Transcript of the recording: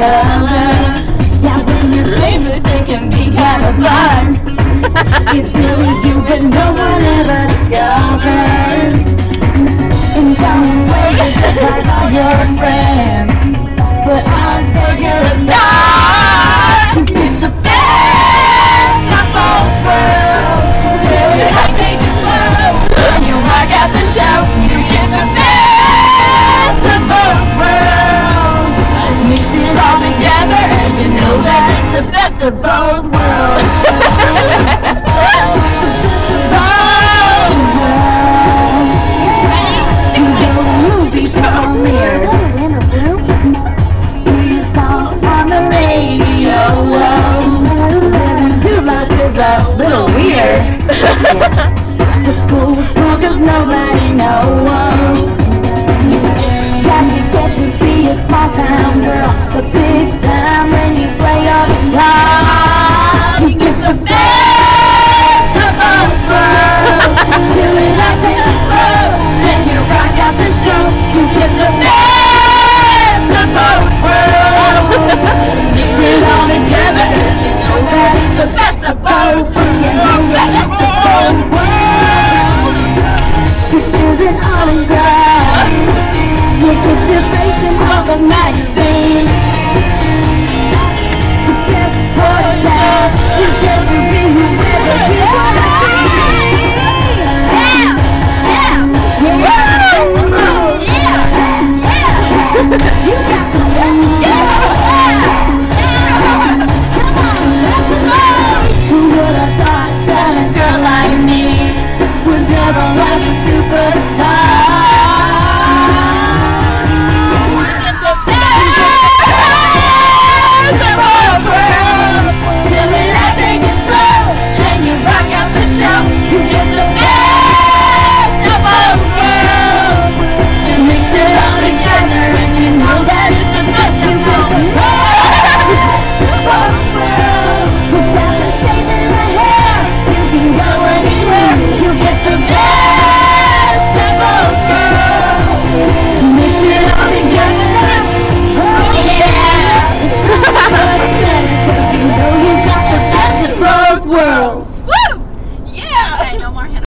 color. Yeah, when you're famous it can be kind of fun. It's really you but no one ever discovers. In some ways like all your friends, but on stage you're a star. It's the best of both worlds. Really I take it slow. When you walk out the show, you get the best of both worlds. Mix it all together and you know that it's the best of both worlds. Movie premieres. We saw on the radio. Living two lives is a little weird. The school was full 'cause nobody knows. Got to get to be a small town girl.